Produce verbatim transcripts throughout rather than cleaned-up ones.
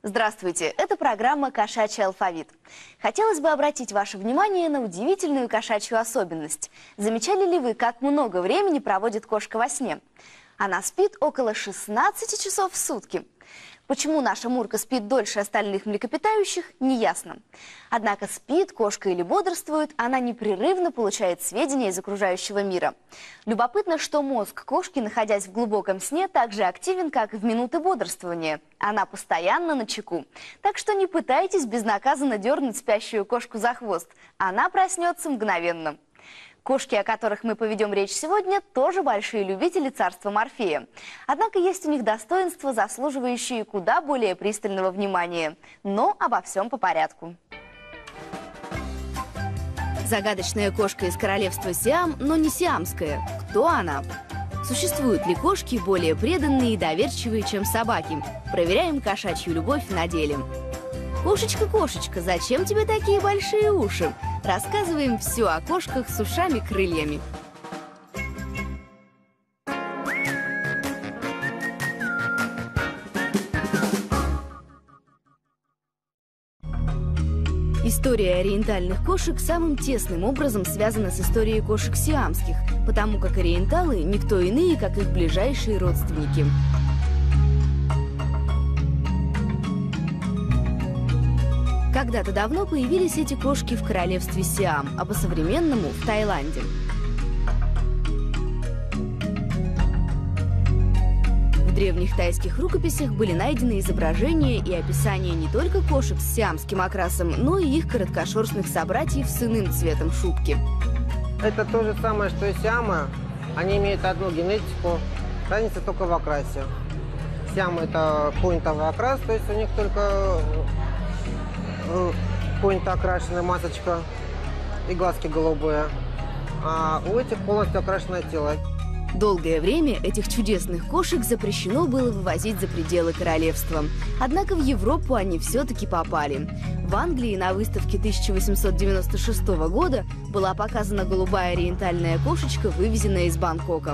Здравствуйте, это программа «Кошачий алфавит». Хотелось бы обратить ваше внимание на удивительную кошачью особенность. Замечали ли вы, как много времени проводит кошка во сне? Она спит около шестнадцати часов в сутки. Почему наша Мурка спит дольше остальных млекопитающих, неясно. Однако спит кошка или бодрствует, она непрерывно получает сведения из окружающего мира. Любопытно, что мозг кошки, находясь в глубоком сне, так же активен, как и в минуты бодрствования. Она постоянно начеку. Так что не пытайтесь безнаказанно дернуть спящую кошку за хвост. Она проснется мгновенно. Кошки, о которых мы поведем речь сегодня, тоже большие любители царства Морфея. Однако есть у них достоинства, заслуживающие куда более пристального внимания. Но обо всем по порядку. Загадочная кошка из королевства Сиам, но не сиамская. Кто она? Существуют ли кошки более преданные и доверчивые, чем собаки? Проверяем кошачью любовь на деле. Кошечка, кошечка, зачем тебе такие большие уши? Рассказываем все о кошках с ушами-крыльями. История ориентальных кошек самым тесным образом связана с историей кошек сиамских, потому как ориенталы никто иные, как их ближайшие родственники. Когда-то давно появились эти кошки в королевстве Сиам, а по-современному в Таиланде. В древних тайских рукописях были найдены изображения и описания не только кошек с сиамским окрасом, но и их короткошерстных собратьев с иным цветом шубки. Это то же самое, что и сиамы. Они имеют одну генетику, разница только в окрасе. Сиамы – это поинтовый окрас, то есть у них только поинта окрашенная масочка и глазки голубые, а у этих полностью окрашенное тело. Долгое время этих чудесных кошек запрещено было вывозить за пределы королевства. Однако в Европу они все-таки попали. В Англии на выставке тысяча восемьсот девяносто шестого года была показана голубая ориентальная кошечка, вывезенная из Бангкока.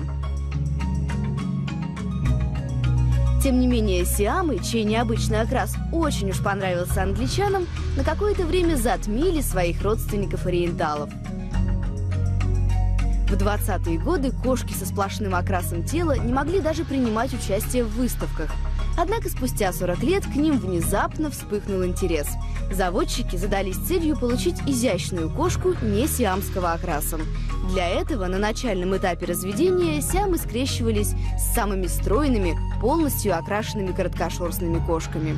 Тем не менее, сиамы, чей необычный окрас очень уж понравился англичанам, на какое-то время затмили своих родственников-ориенталов. В двадцатые годы кошки со сплошным окрасом тела не могли даже принимать участие в выставках. Однако спустя сорок лет к ним внезапно вспыхнул интерес. Заводчики задались целью получить изящную кошку не сиамского окраса. Для этого на начальном этапе разведения сиамы скрещивались с самыми стройными, полностью окрашенными короткошерстными кошками.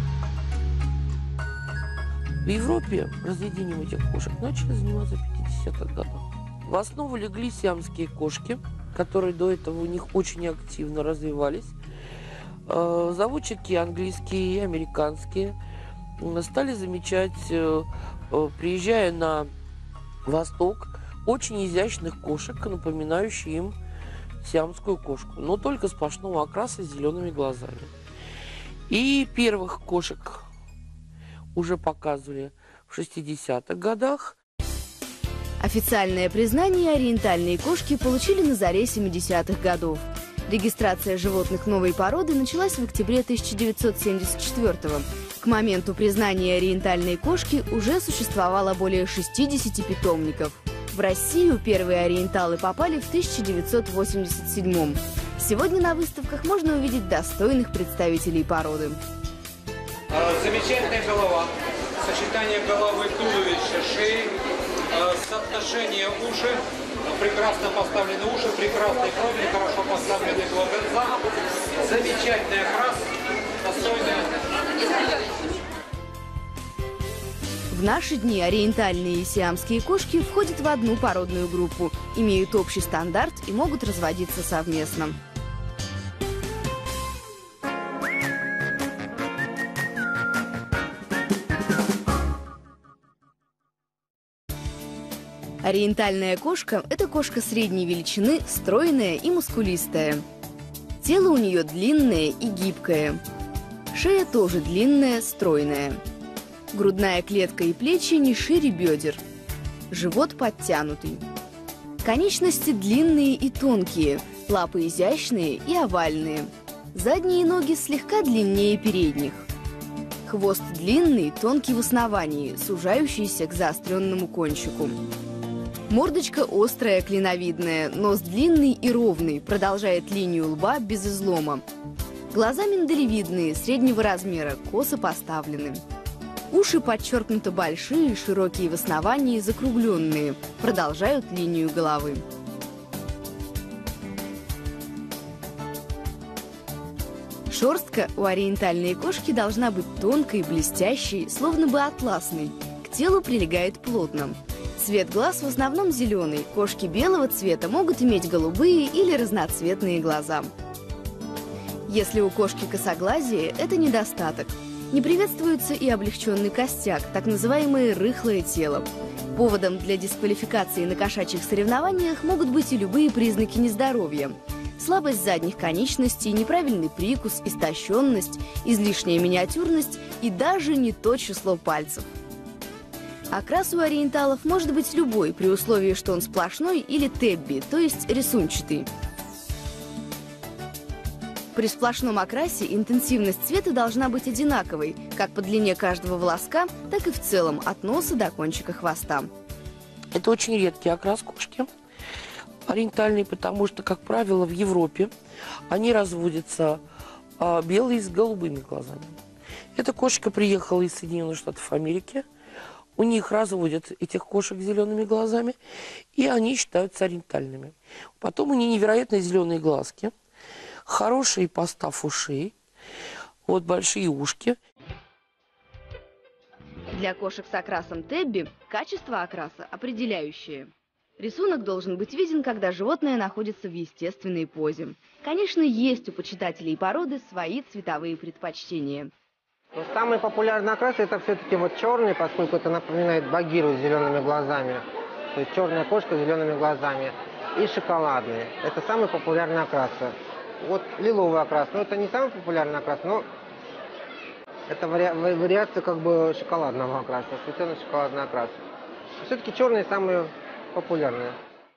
В Европе разведением этих кошек начали заниматься в пятидесятых годах. В основу легли сиамские кошки, которые до этого у них очень активно развивались. Заводчики английские и американские стали замечать, приезжая на восток, очень изящных кошек, напоминающих им сиамскую кошку, но только сплошного окраса с зелеными глазами. И первых кошек уже показывали в шестидесятых годах. Официальное признание ориентальные кошки получили на заре семидесятых годов. Регистрация животных новой породы началась в октябре тысяча девятьсот семьдесят четвёртого. К моменту признания ориентальной кошки уже существовало более шестидесяти питомников. В Россию первые ориенталы попали в тысяча девятьсот восемьдесят седьмом. Сегодня на выставках можно увидеть достойных представителей породы. Замечательная голова, сочетание головы, туловища, шеи, соотношение уши, прекрасно поставлены уши, прекрасные брови, хорошо поставленные глаза, замечательный окрас, достойная. В наши дни ориентальные и сиамские кошки входят в одну породную группу, имеют общий стандарт и могут разводиться совместно. Ориентальная кошка – это кошка средней величины, стройная и мускулистая. Тело у нее длинное и гибкое. Шея тоже длинная, стройная. Грудная клетка и плечи не шире бедер. Живот подтянутый. Конечности длинные и тонкие, лапы изящные и овальные. Задние ноги слегка длиннее передних. Хвост длинный, тонкий в основании, сужающийся к заостренному кончику. Мордочка острая, клиновидная, нос длинный и ровный, продолжает линию лба без излома. Глаза миндалевидные, среднего размера, косо поставлены. Уши подчеркнуто большие, широкие в основании, закругленные, продолжают линию головы. Шерстка у ориентальной кошки должна быть тонкой, блестящей, словно бы атласной. К телу прилегает плотно. Цвет глаз в основном зеленый. Кошки белого цвета могут иметь голубые или разноцветные глаза. Если у кошки косоглазие, это недостаток. Не приветствуется и облегченный костяк, так называемое рыхлое тело. Поводом для дисквалификации на кошачьих соревнованиях могут быть и любые признаки нездоровья. Слабость задних конечностей, неправильный прикус, истощенность, излишняя миниатюрность и даже не то число пальцев. Окрас у ориенталов может быть любой, при условии, что он сплошной или тебби, то есть рисунчатый. При сплошном окрасе интенсивность цвета должна быть одинаковой, как по длине каждого волоска, так и в целом от носа до кончика хвоста. Это очень редкий окрас кошки. Ориентальный, потому что, как правило, в Европе они разводятся а, белые с голубыми глазами. Эта кошка приехала из Соединенных Штатов Америки. У них разводят этих кошек зелеными глазами, и они считаются ориентальными. Потом у них невероятно зеленые глазки, хороший постав ушей, вот большие ушки. Для кошек с окрасом тебби качество окраса определяющее. Рисунок должен быть виден, когда животное находится в естественной позе. Конечно, есть у почитателей породы свои цветовые предпочтения. Но самый популярный окрас это все-таки вот черный, поскольку это напоминает багиру с зелеными глазами. То есть черная кошка с зелеными глазами. И шоколадный. Это самый популярный окрас. Вот лиловый окрас. Но это не самый популярный окрас, но это вари... вариация как бы шоколадного окраса. Светленно-шоколадный окрас. Все-таки черный самый популярный.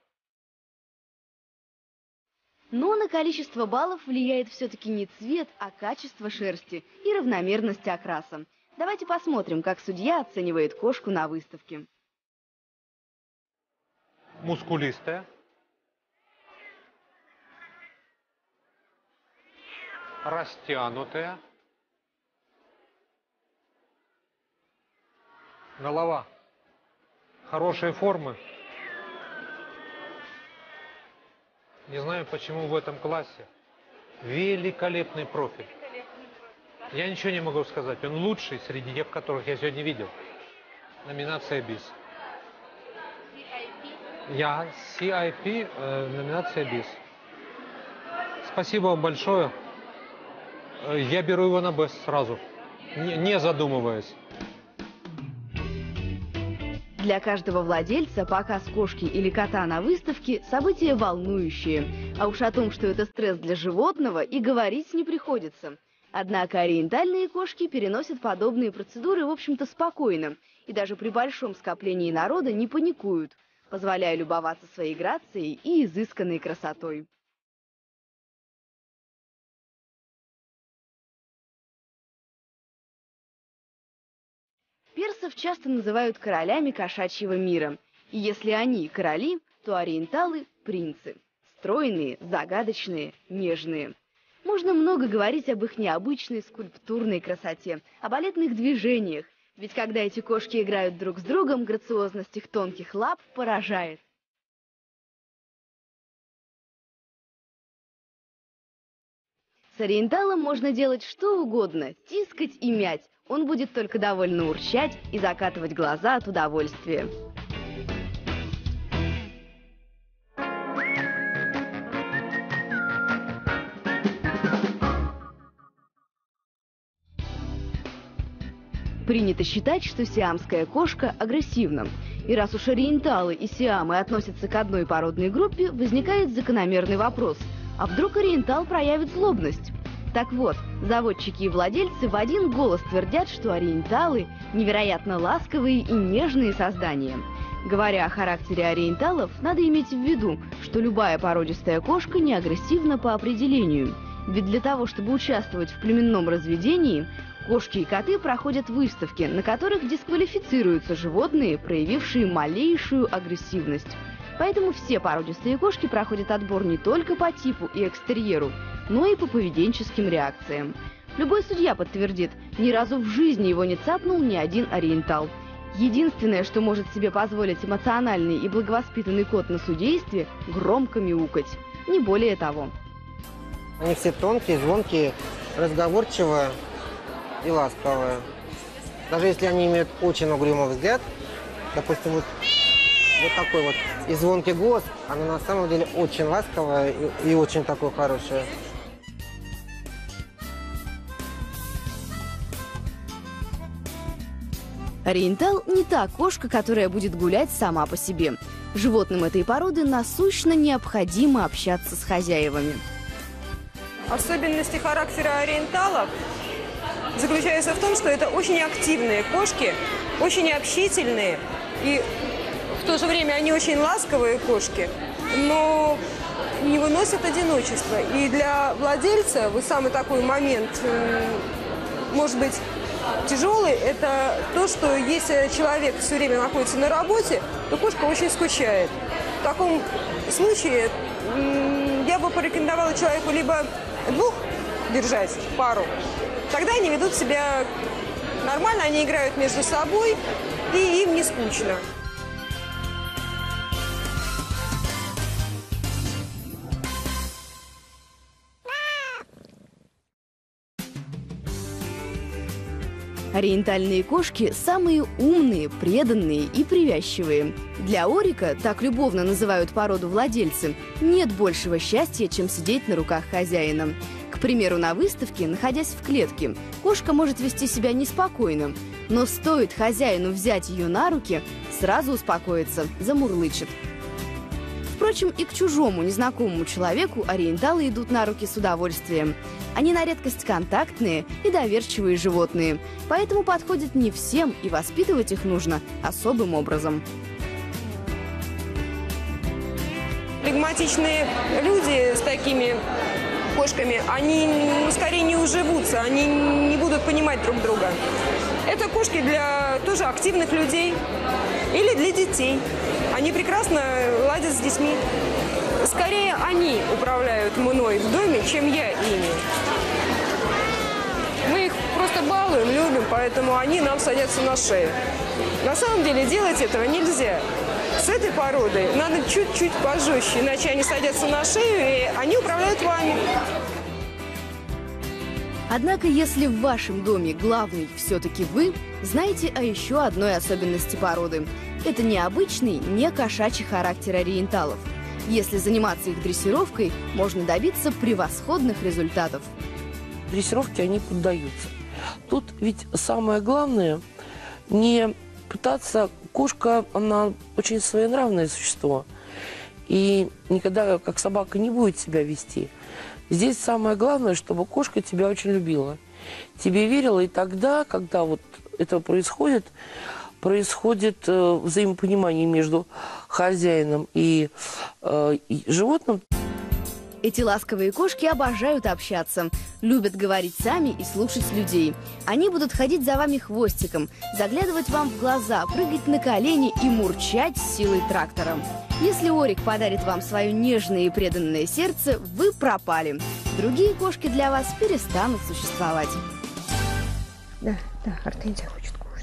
Но на количество баллов влияет все-таки не цвет, а качество шерсти и равномерность окраса. Давайте посмотрим, как судья оценивает кошку на выставке. Мускулистая. Растянутая. Голова хорошей формы. Не знаю, почему в этом классе. Великолепный профиль. Я ничего не могу сказать. Он лучший среди тех, которых я сегодня видел. Номинация БИС. Я си ай пи, э, номинация БИС. Спасибо вам большое. Я беру его на Б сразу, не, не задумываясь. Для каждого владельца показ кошки или кота на выставке – событие волнующее. А уж о том, что это стресс для животного, и говорить не приходится. Однако ориентальные кошки переносят подобные процедуры, в общем-то, спокойно. И даже при большом скоплении народа не паникуют, позволяя любоваться своей грацией и изысканной красотой. Персов часто называют королями кошачьего мира. И если они короли, то ориенталы – принцы. Стройные, загадочные, нежные. Можно много говорить об их необычной скульптурной красоте, о балетных движениях. Ведь когда эти кошки играют друг с другом, грациозность их тонких лап поражает. С ориенталом можно делать что угодно, тискать и мять. Он будет только довольно урчать и закатывать глаза от удовольствия. Принято считать, что сиамская кошка агрессивна. И раз уж ориенталы и сиамы относятся к одной породной группе, возникает закономерный вопрос. А вдруг ориентал проявит злобность? Так вот, заводчики и владельцы в один голос твердят, что ориенталы – невероятно ласковые и нежные создания. Говоря о характере ориенталов, надо иметь в виду, что любая породистая кошка не агрессивна по определению. Ведь для того, чтобы участвовать в племенном разведении, Кошки и коты проходят выставки, на которых дисквалифицируются животные, проявившие малейшую агрессивность. Поэтому все породистые кошки проходят отбор не только по типу и экстерьеру, но и по поведенческим реакциям. Любой судья подтвердит, ни разу в жизни его не цапнул ни один ориентал. Единственное, что может себе позволить эмоциональный и благовоспитанный кот на судействе – громко мяукать. Не более того. Они все тонкие, звонкие, разговорчивые и ласковые. Даже если они имеют очень угрюмый взгляд, допустим, вот, вот такой вот и звонкий голос, она на самом деле очень ласковая и, и очень такой хорошая. Ориентал не та кошка, которая будет гулять сама по себе. Животным этой породы насущно необходимо общаться с хозяевами. Особенности характера ориенталов заключаются в том, что это очень активные кошки, очень общительные, и в то же время они очень ласковые кошки, но не выносят одиночества. И для владельца вот самый такой момент, может быть, тяжелый, это то, что если человек все время находится на работе, то кошка очень скучает. В таком случае я бы порекомендовала человеку либо двух держать, пару, тогда они ведут себя нормально, они играют между собой, и им не скучно. Ориентальные кошки самые умные, преданные и привязчивые. Для Орика, так любовно называют породу владельцы, нет большего счастья, чем сидеть на руках хозяина. К примеру, на выставке, находясь в клетке, кошка может вести себя неспокойно, но стоит хозяину взять ее на руки, сразу успокоится, замурлычет. Впрочем, и к чужому, незнакомому человеку ориенталы идут на руки с удовольствием. Они на редкость контактные и доверчивые животные, поэтому подходят не всем, и воспитывать их нужно особым образом. Флегматичные люди с такими кошками, они ну, скорее не уживутся, они не будут понимать друг друга. Это кошки для тоже активных людей или для детей. Они прекрасно ладят с детьми. Скорее они управляют мной в доме, чем я ими. Мы их просто балуем, любим, поэтому они нам садятся на шею. На самом деле делать этого нельзя. С этой породой надо чуть-чуть пожестче, иначе они садятся на шею, и они управляют вами. Однако, если в вашем доме главный все-таки вы, знайте о еще одной особенности породы. Это необычный, не кошачий характер ориенталов. Если заниматься их дрессировкой, можно добиться превосходных результатов. Дрессировке они поддаются. Тут ведь самое главное не пытаться... Кошка, она очень своенравное существо. И никогда, как собака, не будет себя вести. Здесь самое главное, чтобы кошка тебя очень любила. Тебе верила, и тогда, когда вот это происходит, происходит э, взаимопонимание между хозяином и, э, и животным. Эти ласковые кошки обожают общаться, любят говорить сами и слушать людей. Они будут ходить за вами хвостиком, заглядывать вам в глаза, прыгать на колени и мурчать с силой трактора. Если Орик подарит вам свое нежное и преданное сердце, вы пропали. Другие кошки для вас перестанут существовать. Да, да, Гортензия хочет кушать.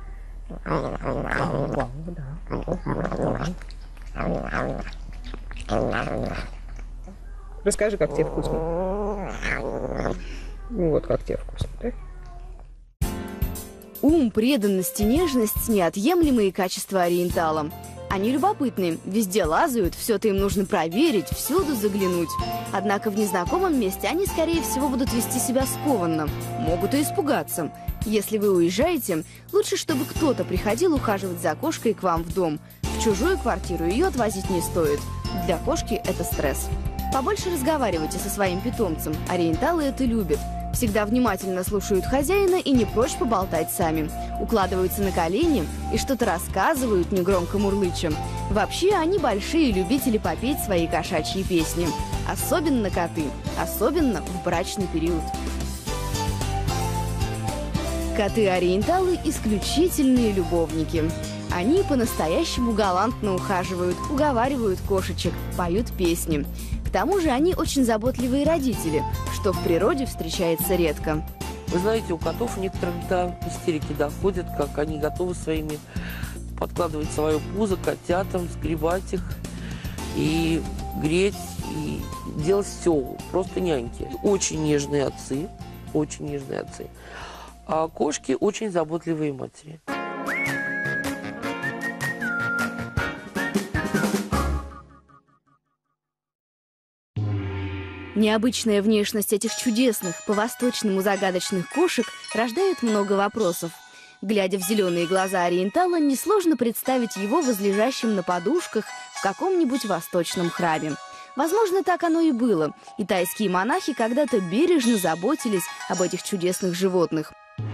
Расскажи, как тебе вкусно. Вот как тебе вкусно, да? Ум, преданность и нежность – неотъемлемые качества ориентала. Они любопытны, везде лазают, все-то им нужно проверить, всюду заглянуть. Однако в незнакомом месте они, скорее всего, будут вести себя скованно, могут и испугаться. Если вы уезжаете, лучше, чтобы кто-то приходил ухаживать за кошкой к вам в дом. В чужую квартиру ее отвозить не стоит. Для кошки это стресс. Побольше разговаривайте со своим питомцем. Ориенталы это любят. Всегда внимательно слушают хозяина и не прочь поболтать сами. Укладываются на колени и что-то рассказывают, негромко мурлыча. Вообще, они большие любители попеть свои кошачьи песни. Особенно коты, особенно в брачный период. Коты-ориенталы – исключительные любовники. Они по-настоящему галантно ухаживают, уговаривают кошечек, поют песни. К тому же они очень заботливые родители, что в природе встречается редко. Вы знаете, у котов некоторых до истерики доходят, как они готовы своими подкладывать свое пузо котятам, сгребать их и греть, и делать все, просто няньки. Очень нежные отцы, очень нежные отцы. А кошки очень заботливые матери. Необычная внешность этих чудесных, по-восточному загадочных кошек рождает много вопросов. Глядя в зеленые глаза ориентала, несложно представить его возлежащим на подушках в каком-нибудь восточном храме. Возможно, так оно и было, и тайские монахи когда-то бережно заботились об этих чудесных животных.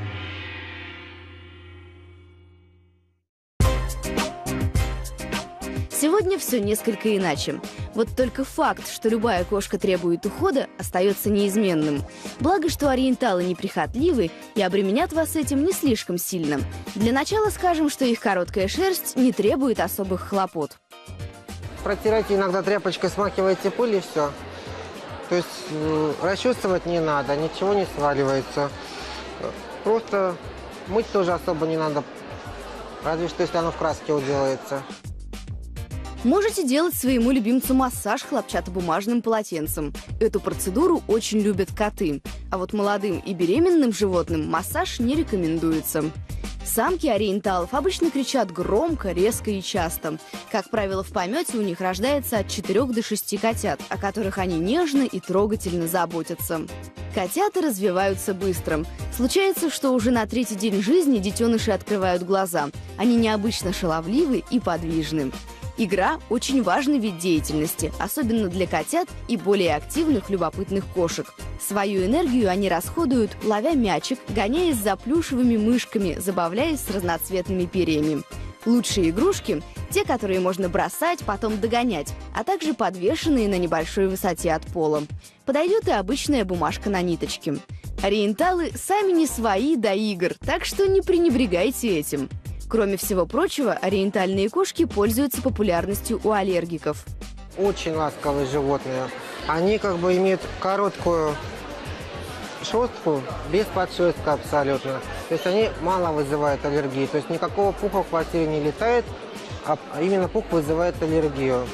Сегодня все несколько иначе. Вот только факт, что любая кошка требует ухода, остается неизменным. Благо, что ориенталы неприхотливы и обременят вас этим не слишком сильно. Для начала скажем, что их короткая шерсть не требует особых хлопот. Протирайте иногда тряпочкой, смахиваете пыль и все. То есть э, расчесывать не надо, ничего не сваливается. Просто мыть тоже особо не надо, разве что если оно в краске уделается. Можете делать своему любимцу массаж хлопчатобумажным полотенцем. Эту процедуру очень любят коты. А вот молодым и беременным животным массаж не рекомендуется. Самки ориенталов обычно кричат громко, резко и часто. Как правило, в помете у них рождается от четырёх до шести котят, о которых они нежно и трогательно заботятся. Котята развиваются быстро. Случается, что уже на третий день жизни детеныши открывают глаза. Они необычно шаловливы и подвижны. Игра – очень важный вид деятельности, особенно для котят и более активных любопытных кошек. Свою энергию они расходуют, ловя мячик, гоняясь за плюшевыми мышками, забавляясь с разноцветными перьями. Лучшие игрушки – те, которые можно бросать, потом догонять, а также подвешенные на небольшой высоте от пола. Подойдет и обычная бумажка на ниточке. Ориенталы сами не свои до игр, так что не пренебрегайте этим. Кроме всего прочего, ориентальные кошки пользуются популярностью у аллергиков. Очень ласковые животные. Они как бы имеют короткую шерстку, без подшерстка абсолютно. То есть они мало вызывают аллергии. То есть никакого пуха в квартире не летает, а именно пух вызывает аллергию.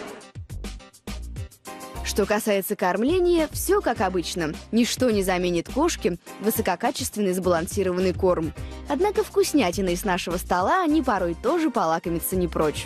Что касается кормления, все как обычно. Ничто не заменит кошке высококачественный сбалансированный корм. Однако вкуснятиной с нашего стола они порой тоже полакомиться не прочь.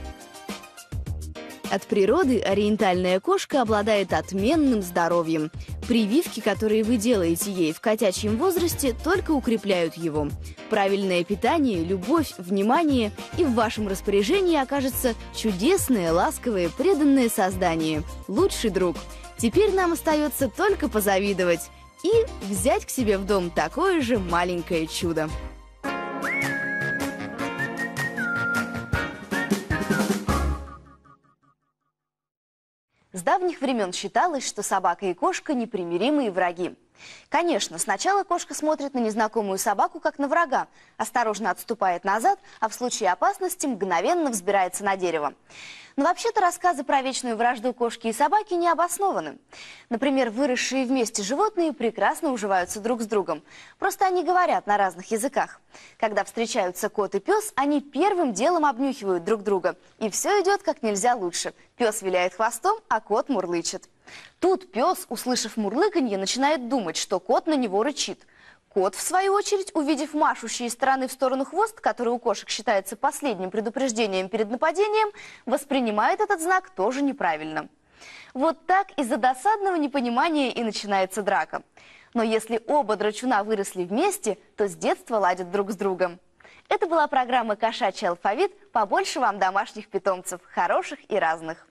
От природы ориентальная кошка обладает отменным здоровьем. Прививки, которые вы делаете ей в котячьем возрасте, только укрепляют его. Правильное питание, любовь, внимание, и в вашем распоряжении окажется чудесное, ласковое, преданное создание. Лучший друг. Теперь нам остается только позавидовать и взять к себе в дом такое же маленькое чудо. С давних времен считалось, что собака и кошка – непримиримые враги. Конечно, сначала кошка смотрит на незнакомую собаку, как на врага, осторожно отступает назад, а в случае опасности мгновенно взбирается на дерево. Но вообще-то рассказы про вечную вражду кошки и собаки не обоснованы. Например, выросшие вместе животные прекрасно уживаются друг с другом. Просто они говорят на разных языках. Когда встречаются кот и пес, они первым делом обнюхивают друг друга. И все идет как нельзя лучше. Пес виляет хвостом, а кот мурлычет. Тут пес, услышав мурлыканье, начинает думать, что кот на него рычит. Кот, в свою очередь, увидев машущий из стороны в сторону хвост, который у кошек считается последним предупреждением перед нападением, воспринимает этот знак тоже неправильно. Вот так из-за досадного непонимания и начинается драка. Но если оба драчуна выросли вместе, то с детства ладят друг с другом. Это была программа «Кошачий алфавит». Побольше вам домашних питомцев, хороших и разных.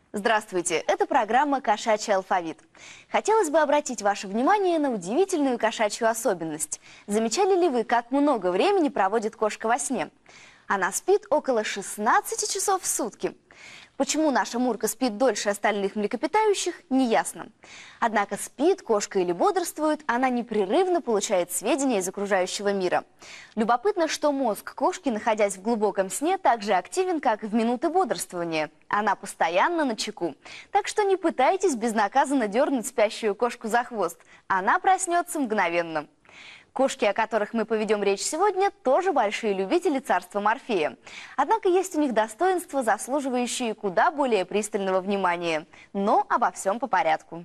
Здравствуйте, это программа «Кошачий алфавит». Хотелось бы обратить ваше внимание на удивительную кошачью особенность. Замечали ли вы, как много времени проводит кошка во сне? Она спит около шестнадцати часов в сутки. Почему наша Мурка спит дольше остальных млекопитающих, неясно. Однако спит кошка или бодрствует, она непрерывно получает сведения из окружающего мира. Любопытно, что мозг кошки, находясь в глубоком сне, так же активен, как и в минуты бодрствования. Она постоянно начеку. Так что не пытайтесь безнаказанно дернуть спящую кошку за хвост. Она проснется мгновенно. Кошки, о которых мы поведем речь сегодня, тоже большие любители царства Морфея. Однако есть у них достоинства, заслуживающие куда более пристального внимания. Но обо всем по порядку.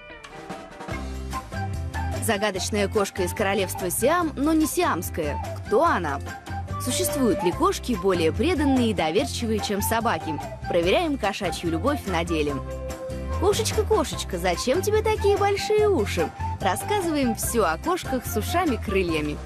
Загадочная кошка из королевства Сиам, но не сиамская. Кто она? Существуют ли кошки более преданные и доверчивые, чем собаки? Проверяем кошачью любовь на деле. Кошечка, кошечка, зачем тебе такие большие уши? Рассказываем все о кошках с ушами-крыльями.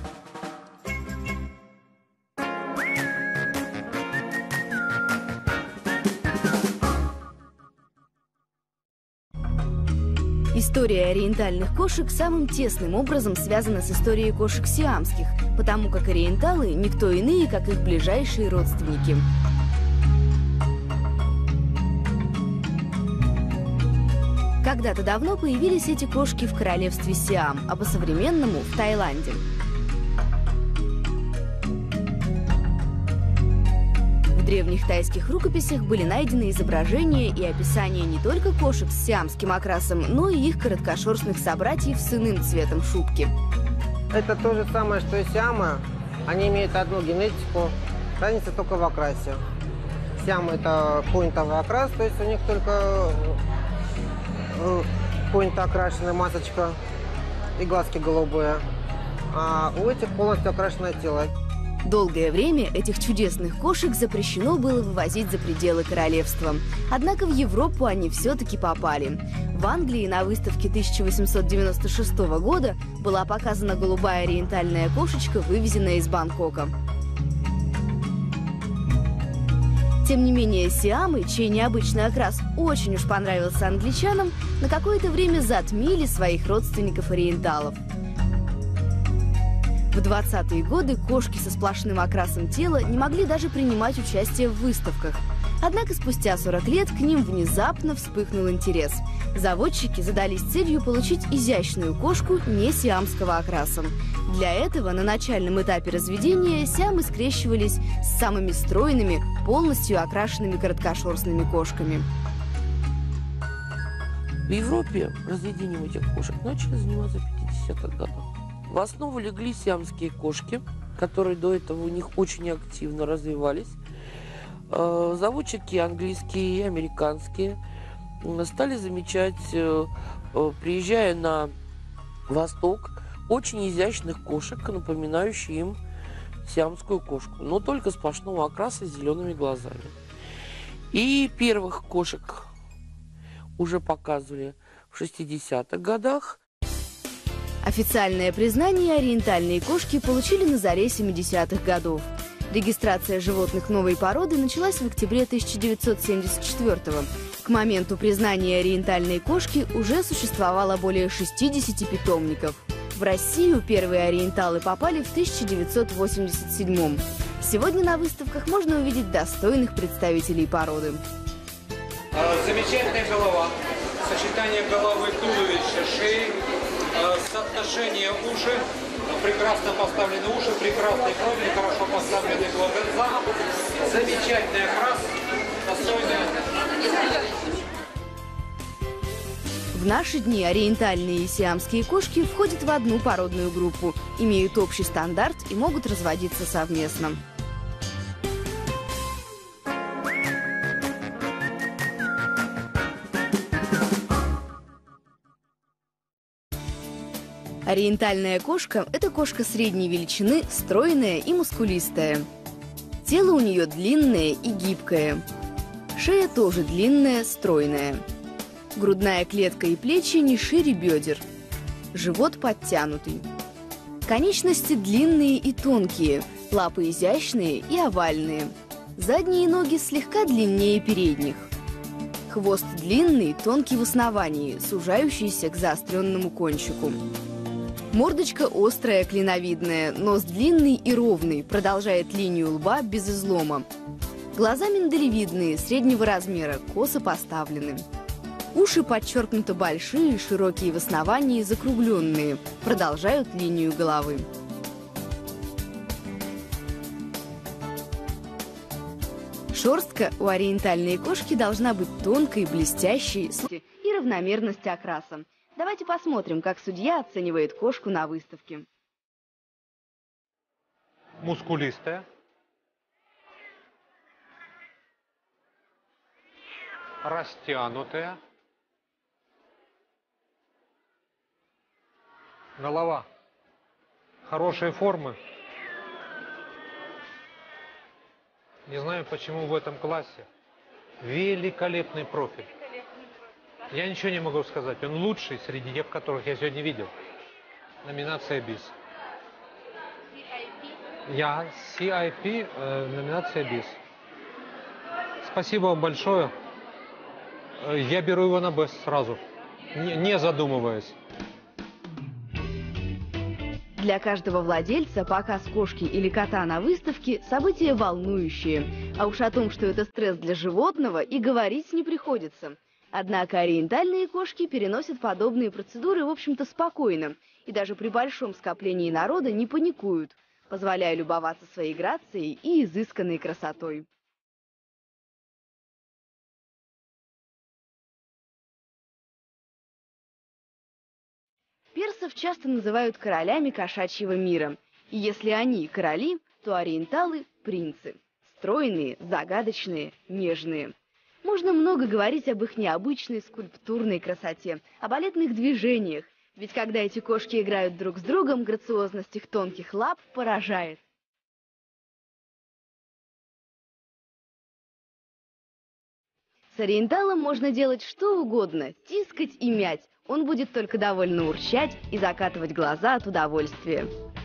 История ориентальных кошек самым тесным образом связана с историей кошек сиамских, потому как ориенталы никто иные, как их ближайшие родственники. Когда-то давно появились эти кошки в королевстве Сиам, а по-современному в Таиланде. В древних тайских рукописях были найдены изображения и описания не только кошек с сиамским окрасом, но и их короткошерстных собратьев с иным цветом шубки. Это то же самое, что и сиамы. Они имеют одну генетику, разница только в окрасе. Сиамы – это поинтовый окрас, то есть у них только поинта окрашенная масочка и глазки голубые, а у этих полностью окрашенное тело. Долгое время этих чудесных кошек запрещено было вывозить за пределы королевства. Однако в Европу они все-таки попали. В Англии на выставке тысяча восемьсот девяносто шестого года была показана голубая ориентальная кошечка, вывезенная из Бангкока. Тем не менее, сиамы, чей необычный окрас очень уж понравился англичанам, на какое-то время затмили своих родственников-ориенталов. В двадцатые годы кошки со сплошным окрасом тела не могли даже принимать участие в выставках. Однако спустя сорок лет к ним внезапно вспыхнул интерес. Заводчики задались целью получить изящную кошку не сиамского окраса. Для этого на начальном этапе разведения сиамы скрещивались с самыми стройными, полностью окрашенными короткошерстными кошками. В Европе разведением этих кошек начали заниматься в пятидесятых годах. В основу легли сиамские кошки, которые до этого у них очень активно развивались. Заводчики английские и американские стали замечать, приезжая на восток, очень изящных кошек, напоминающих им сиамскую кошку, но только сплошного окраса с зелеными глазами. И первых кошек уже показывали в шестидесятых годах. Официальное признание ориентальные кошки получили на заре семидесятых годов. Регистрация животных новой породы началась в октябре тысяча девятьсот семьдесят четвёртого. К моменту признания ориентальной кошки уже существовало более шестидесяти питомников. В Россию первые ориенталы попали в тысяча девятьсот восемьдесят седьмом. Сегодня на выставках можно увидеть достойных представителей породы. Замечательная голова, сочетание головы, туловища, шеи, соотношение уши, прекрасно поставлены уши, прекрасный профиль, хорошо поставлены глаза, замечательный окрас, достойная. В наши дни ориентальные и сиамские кошки входят в одну породную группу, имеют общий стандарт и могут разводиться совместно. Ориентальная кошка – это кошка средней величины, стройная и мускулистая. Тело у нее длинное и гибкое. Шея тоже длинная, стройная. Грудная клетка и плечи не шире бедер. Живот подтянутый. Конечности длинные и тонкие, лапы изящные и овальные. Задние ноги слегка длиннее передних. Хвост длинный, тонкий в основании, сужающийся к заостренному кончику. Мордочка острая, клиновидная, нос длинный и ровный, продолжает линию лба без излома. Глаза миндалевидные, среднего размера, косо поставлены. Уши подчеркнуто большие, широкие в основании, закругленные, продолжают линию головы. Шерстка у ориентальной кошки должна быть тонкой, блестящей и равномерность окраса. Давайте посмотрим, как судья оценивает кошку на выставке. Мускулистая. Растянутая. Голова хорошей формы. Не знаю, почему в этом классе. Великолепный профиль. Я ничего не могу сказать. Он лучший среди тех, которых я сегодня видел. Номинация БИС. Я си ай пи, э, номинация БИС. Спасибо вам большое. Я беру его на Б сразу, не, не задумываясь. Для каждого владельца показ кошки или кота на выставке – событие волнующее. А уж о том, что это стресс для животного, и говорить не приходится. Однако ориентальные кошки переносят подобные процедуры, в общем-то, спокойно. И даже при большом скоплении народа не паникуют, позволяя любоваться своей грацией и изысканной красотой. Персов часто называют королями кошачьего мира. И если они короли, то ориенталы – принцы. Стройные, загадочные, нежные. Можно много говорить об их необычной скульптурной красоте, о балетных движениях. Ведь когда эти кошки играют друг с другом, грациозность их тонких лап поражает. С ориенталом можно делать что угодно, тискать и мять. Он будет только довольно урчать и закатывать глаза от удовольствия.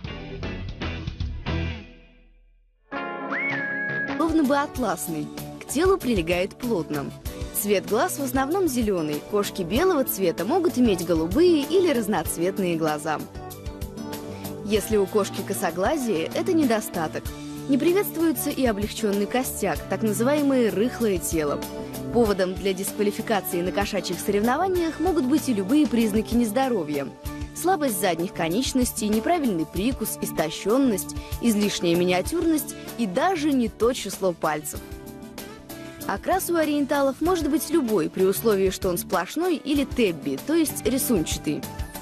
Словно бы атласный, к телу прилегает плотно. Цвет глаз в основном зеленый, кошки белого цвета могут иметь голубые или разноцветные глаза. Если у кошки косоглазие, это недостаток. Не приветствуется и облегченный костяк, так называемое рыхлое тело. Поводом для дисквалификации на кошачьих соревнованиях могут быть и любые признаки нездоровья. Слабость задних конечностей, неправильный прикус, истощенность, излишняя миниатюрность и даже не то число пальцев. Окрас у ориенталов может быть любой, при условии, что он сплошной или тебби, то есть рисунчатый.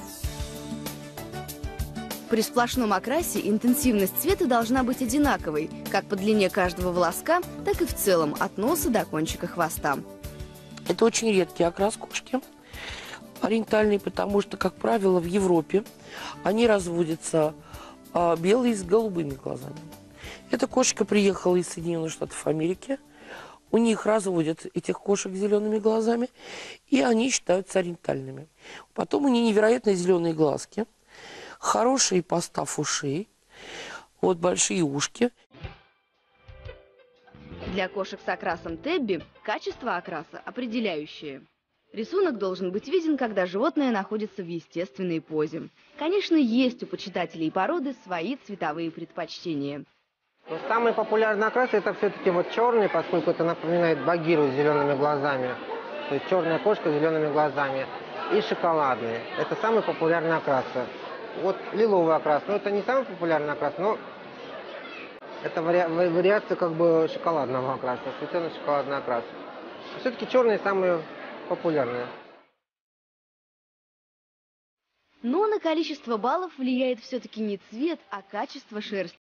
При сплошном окрасе интенсивность цвета должна быть одинаковой, как по длине каждого волоска, так и в целом от носа до кончика хвоста. Это очень редкий окрас кошки. Ориентальный, потому что, как правило, в Европе они разводятся а, белые с голубыми глазами. Эта кошка приехала из Соединенных Штатов Америки. У них разводят этих кошек зелеными глазами, и они считаются ориентальными. Потом у них невероятно зеленые глазки, хороший постав ушей, вот большие ушки. Для кошек с окрасом тебби качество окраса определяющее. Рисунок должен быть виден, когда животное находится в естественной позе. Конечно, есть у почитателей породы свои цветовые предпочтения. Но самый популярный окрас это все-таки вот черный, поскольку это напоминает багиру с зелеными глазами. То есть черная кошка с зелеными глазами. И шоколадный. Это самый популярный окрас. Вот лиловый окрас. Но это не самый популярный окрас, но это вари... вариация как бы шоколадного окраса. Светленно-шоколадный окрас. Все-таки черный самый популярный. Но на количество баллов влияет все-таки не цвет, а качество шерсти.